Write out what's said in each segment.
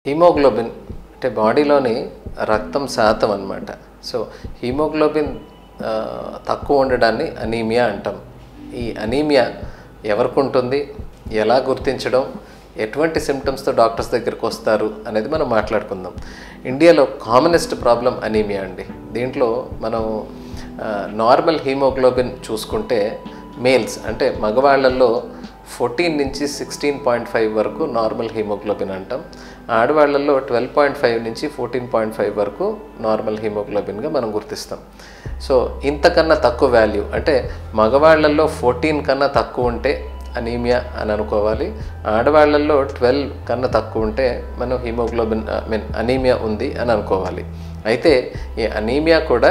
Haemoglobin అంటే బాడీలోని రక్తం శాతం అన్నమాట. సో హీమోగ్లోబిన్ తక్కువ ఉండడాన్ని అనీమియా అంటాం. ఈ అనీమియా ఎవరికి ఉంటుంది, ఎలా గుర్తించడం, ఎటువంటి సిమ్టమ్స్తో డాక్టర్స్ దగ్గరికి వస్తారు అనేది మనం మాట్లాడుకుందాం. ఇండియాలో కామనెస్ట్ ప్రాబ్లం అనీమియా అండి. దీంట్లో మనం నార్మల్ హీమోగ్లోబిన్ చూసుకుంటే మేల్స్ అంటే మగవాళ్ళల్లో 14 నుంచి 16.5 వరకు నార్మల్ హీమోగ్లోబిన్ అంటాం. ఆడవాళ్ళల్లో 12.5 నుంచి 14.5 వరకు నార్మల్ హీమోగ్లోబిన్గా మనం గుర్తిస్తాం. సో ఇంతకన్నా తక్కువ వాల్యూ అంటే మగవాళ్ళల్లో 14 కన్నా తక్కువ ఉంటే అనీమియా అని అనుకోవాలి. ఆడవాళ్ళల్లో 12 కన్నా తక్కువ ఉంటే మనం హీమోగ్లోబిన్ అనీమియా ఉంది అని అనుకోవాలి. అయితే ఈ అనీమియా కూడా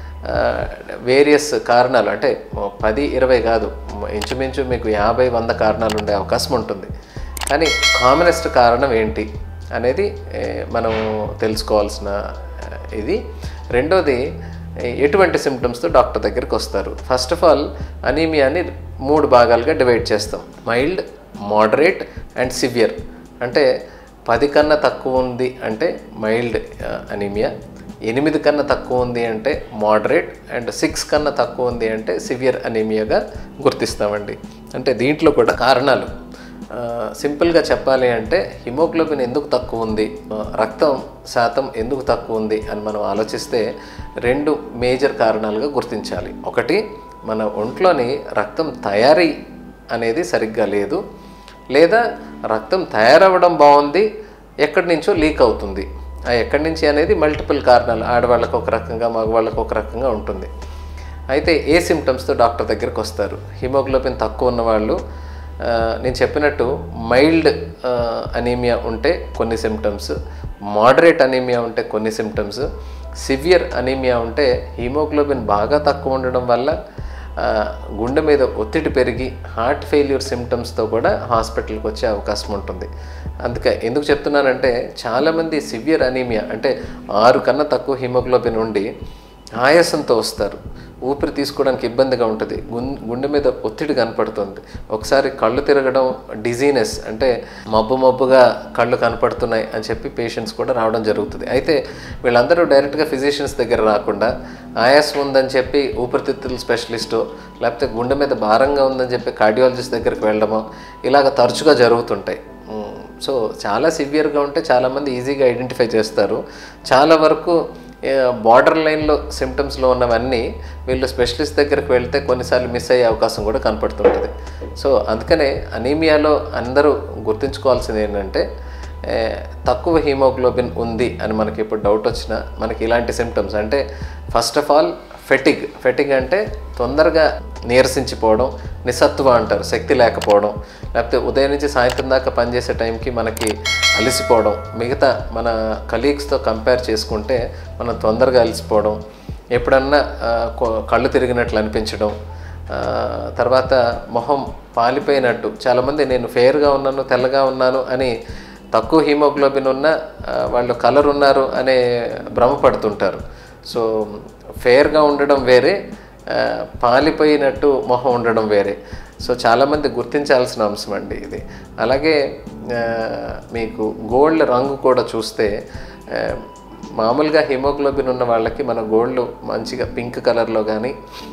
వేరియస్ కారణాలు అంటే 10-20 కాదు, ఇంచుమించు మీకు 50-100 కారణాలు ఉండే అవకాశం ఉంటుంది. కానీ కామనెస్ట్ కారణం ఏంటి అనేది మనం తెలుసుకోవాల్సిన ఇది. రెండోది, ఎటువంటి సిమ్టమ్స్తో డాక్టర్ దగ్గరికి వస్తారు. ఫస్ట్ ఆఫ్ ఆల్ అనీమియాని 3 భాగాలుగా డివైడ్ చేస్తాం: మైల్డ్, మోడరేట్ అండ్ సివియర్. అంటే 10 కన్నా తక్కువ ఉంది అంటే మైల్డ్ అనీమియా, 8 కన్నా తక్కువ ఉంది అంటే మోడరేట్, అండ్ 6 కన్నా తక్కువ ఉంది అంటే సివియర్ అనీమియాగా గుర్తిస్తామండి. అంటే దీంట్లో కూడా కారణాలు సింపుల్గా చెప్పాలి అంటే హిమోగ్లోబిన్ ఎందుకు తక్కువ ఉంది, రక్తం శాతం ఎందుకు తక్కువ ఉంది అని మనం ఆలోచిస్తే 2 మేజర్ కారణాలుగా గుర్తించాలి. ఒకటి, మన ఒంట్లోని రక్తం తయారీ అనేది సరిగ్గా లేదు, లేదా రక్తం తయారవ్వడం బాగుంది, ఎక్కడి నుంచో లీక్ అవుతుంది. ఆ ఎక్కడి నుంచి అనేది మల్టిపుల్ కారణాలు, ఆడవాళ్ళకు ఒక రకంగా మగవాళ్ళకు ఒక రకంగా ఉంటుంది. అయితే ఏ సిమ్టమ్స్తో డాక్టర్ దగ్గరికి వస్తారు? హిమోగ్లోబిన్ తక్కువ ఉన్నవాళ్ళు, నేను చెప్పినట్టు మైల్డ్ అనీమియా ఉంటే కొన్ని సిమ్టమ్స్, మోడరేట్ అనీమియా ఉంటే కొన్ని సిమ్టమ్స్, సివియర్ అనీమియా ఉంటే హీమోగ్లోబిన్ బాగా తక్కువ ఉండడం వల్ల గుండె మీద ఒత్తిడి పెరిగి హార్ట్ ఫెయిల్యూర్ సిమ్టమ్స్తో కూడా హాస్పిటల్కి వచ్చే అవకాశం ఉంటుంది. అందుకే ఎందుకు చెప్తున్నానంటే చాలామంది సివియర్ అనీమియా అంటే 6 కన్నా తక్కువ హీమోగ్లోబిన్ ఉండి ఆయాసంతో వస్తారు. ఊపిరి తీసుకోవడానికి ఇబ్బందిగా ఉంటుంది, గుండె మీద ఒత్తిడి కనపడుతుంది, ఒకసారి కళ్ళు తిరగడం, డిజీనెస్ అంటే మబ్బుగా కళ్ళు కనపడుతున్నాయి అని చెప్పి పేషెంట్స్ కూడా రావడం జరుగుతుంది. అయితే వీళ్ళందరూ డైరెక్ట్గా ఫిజిషియన్స్ దగ్గర రాకుండా ఆయాసం ఉందని చెప్పి ఊపిరితిత్తుల స్పెషలిస్టు, లేకపోతే గుండె మీద భారంగా ఉందని చెప్పి కార్డియాలజిస్ట్ దగ్గరికి వెళ్ళడమో ఇలాగ తరచుగా జరుగుతుంటాయి. సో చాలా సివియర్గా ఉంటే చాలామంది ఈజీగా ఐడెంటిఫై చేస్తారు. చాలా వరకు బార్డర్ లైన్లో సిమ్టమ్స్లో ఉన్నవన్నీ వీళ్ళు స్పెషలిస్ట్ దగ్గరికి వెళ్తే కొన్నిసార్లు మిస్ అయ్యే అవకాశం కూడా కనపడుతుంటుంది. సో అందుకనే అనీమియాలో అందరూ గుర్తుంచుకోవాల్సింది ఏంటంటే తక్కువ హీమోగ్లోబిన్ ఉంది అని మనకి ఇప్పుడు డౌట్ వచ్చినా మనకి ఇలాంటి సిమ్టమ్స్ అంటే ఫస్ట్ ఆఫ్ ఆల్ ఫెటిగ్ అంటే తొందరగా నీరసించిపోవడం, నిస్సత్తువ అంటారు, శక్తి లేకపోవడం, లేకపోతే ఉదయం నుంచి సాయంత్రం దాకా పనిచేసే టైంకి మనకి అలసిపోవడం, మిగతా మన కలీగ్స్తో కంపేర్ చేసుకుంటే మనం తొందరగా అలసిపోవడం, ఎప్పుడన్నా కళ్ళు తిరిగినట్లు అనిపించడం, తర్వాత మొహం పాలిపోయినట్టు, చాలామంది నేను ఫెయిర్గా ఉన్నాను, తెల్లగా ఉన్నాను అని తక్కువ హీమోగ్లోబిన్ ఉన్న వాళ్ళు కలర్ ఉన్నారు అనే భ్రమపడుతుంటారు. సో ఫెయిర్గా ఉండడం వేరే, పాలిపోయినట్టు మొహం ఉండడం వేరే. సో చాలామంది గుర్తించాల్సిన అంశం అండి ఇది. అలాగే మీకు గోల్డ్ రంగు కూడా చూస్తే మామూలుగా హిమోగ్లోబిన్ ఉన్న వాళ్ళకి మన గోల్డ్ మంచిగా పింక్ కలర్లో కానీ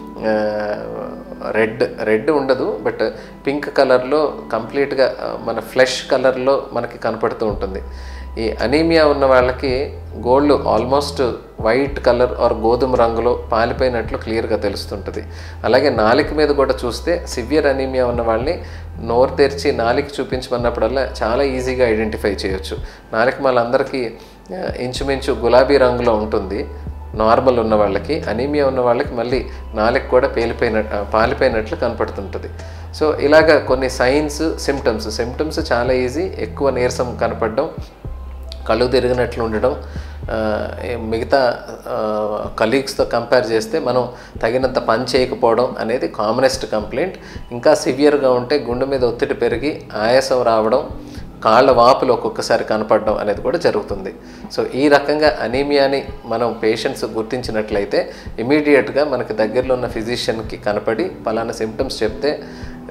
రెడ్ ఉండదు, బట్ పింక్ కలర్లో కంప్లీట్గా మన ఫ్లెష్ కలర్లో మనకి కనపడుతూ ఉంటుంది. ఈ అనీమియా ఉన్న వాళ్ళకి gold almost white colour or గోధుమ రంగులో పాలిపోయినట్లు క్లియర్గా తెలుస్తుంటుంది. అలాగే నాలిక మీద కూడా చూస్తే సివియర్ అనీమియా ఉన్న వాళ్ళని నోరు తెరిచి నాలిక చూపించమన్నప్పుడల్లా చాలా ఈజీగా ఐడెంటిఫై చేయొచ్చు. నాలిక వాళ్ళందరికీ ఇంచుమించు గులాబీ రంగులో ఉంటుంది నార్మల్ ఉన్న వాళ్ళకి. అనీమియా ఉన్న వాళ్ళకి మళ్ళీ నాలిక కూడా పాలిపోయినట్లు కనపడుతుంటుంది. సో ఇలాగ కొన్ని సైన్స్, సిమ్టమ్స్ చాలా ఈజీ. ఎక్కువ నీరసం కనపడడం, కళ్ళు తిరిగినట్లు ఉండడం, మిగతా కలీగ్స్తో కంపేర్ చేస్తే మనం తగినంత పని చేయకపోవడం అనేది కామనెస్ట్ కంప్లైంట్. ఇంకా సివియర్గా ఉంటే గుండె మీద ఒత్తిడి పెరిగి ఆయాసం రావడం, కాళ్ళ వాపులు ఒక్కొక్కసారి కనపడడం అనేది కూడా జరుగుతుంది. సో ఈ రకంగా అనీమియాని మనం పేషెంట్స్ గుర్తించినట్లయితే ఇమీడియట్గా మనకి దగ్గరలో ఉన్న ఫిజిషియన్కి కనపడి పలానా సిమ్టమ్స్ చెప్తే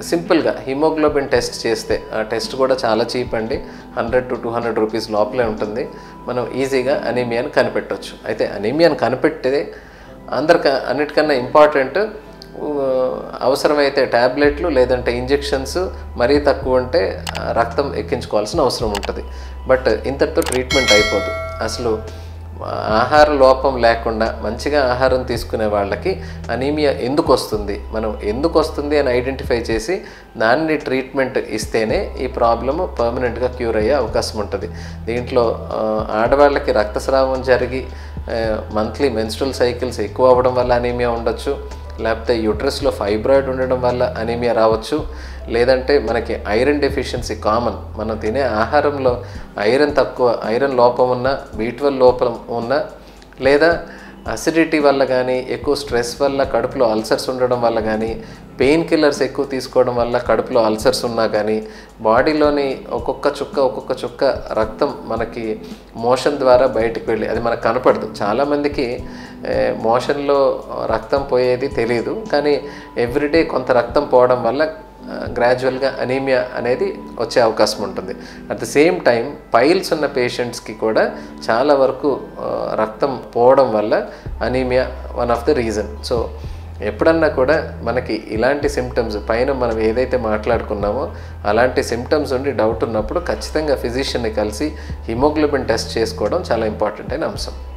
సింపుల్గా హిమోగ్లోబిన్ టెస్ట్ చేస్తే, ఆ టెస్ట్ కూడా చాలా చీప్ అండి, 100 to 200 రూపీస్ లోపలే ఉంటుంది. మనం ఈజీగా అనీమియాని కనిపెట్టవచ్చు. అయితే అనీమియాని కనిపెట్టే అన్నిటికన్నా ఇంపార్టెంట్, అవసరమైతే ట్యాబ్లెట్లు లేదంటే ఇంజెక్షన్స్, మరీ తక్కువ ఉంటే రక్తం ఎక్కించుకోవాల్సిన అవసరం ఉంటుంది. బట్ ఇంతటితో ట్రీట్మెంట్ అయిపోదు. అసలు ఆహార లోపం లేకుండా మంచిగా ఆహారం తీసుకునే వాళ్ళకి అనీమియా ఎందుకు వస్తుంది, మనం ఎందుకు వస్తుంది అని ఐడెంటిఫై చేసి దాన్ని ట్రీట్మెంట్ ఇస్తేనే ఈ ప్రాబ్లము పర్మనెంట్గా క్యూర్ అయ్యే అవకాశం ఉంటుంది. దీంట్లో ఆడవాళ్ళకి రక్తస్రావం జరిగి మంత్లీ మెన్స్ట్రువల్ సైకిల్స్ ఎక్కువ అవ్వడం వల్ల అనీమియా ఉండొచ్చు, లేకపోతే యూట్రస్లో ఫైబ్రాయిడ్ ఉండడం వల్ల అనీమియా రావచ్చు, లేదంటే మనకి ఐరన్ డెఫిషియన్సీ కామన్, మనం తినే ఆహారంలో ఐరన్ లోపం ఉన్న, B12 లోపం ఉన్న, లేదా అసిడిటీ వల్ల కానీ, ఎక్కువ స్ట్రెస్ వల్ల కడుపులో అల్సర్స్ ఉండడం వల్ల కానీ, పెయిన్ కిల్లర్స్ ఎక్కువ తీసుకోవడం వల్ల కడుపులో అల్సర్స్ ఉన్నా కానీ, బాడీలోని ఒక్కొక్క చుక్క రక్తం మనకి మోషన్ ద్వారా బయటికి వెళ్ళి, అది మనకు కనపడదు. చాలామందికి మోషన్లో రక్తం పోయేది తెలియదు, కానీ ఎవ్రీడే కొంత రక్తం పోవడం వల్ల గ్రాడ్యువల్గా అనీమియా అనేది వచ్చే అవకాశం ఉంటుంది. At the same time piles ఉన్న పేషెంట్స్కి కూడా చాలా వరకు రక్తం పోవడం వల్ల anaemia one of the reason. So ఎప్పుడన్నా కూడా మనకి ఇలాంటి సిమ్టమ్స్, పైన మనం ఏదైతే మాట్లాడుకున్నామో అలాంటి సిమ్టమ్స్ ఉండి డౌట్ ఉన్నప్పుడు ఖచ్చితంగా ఫిజిషియన్ని కలిసి హిమోగ్లోబిన్ టెస్ట్ చేసుకోవడం చాలా ఇంపార్టెంట్ అయిన అంశం.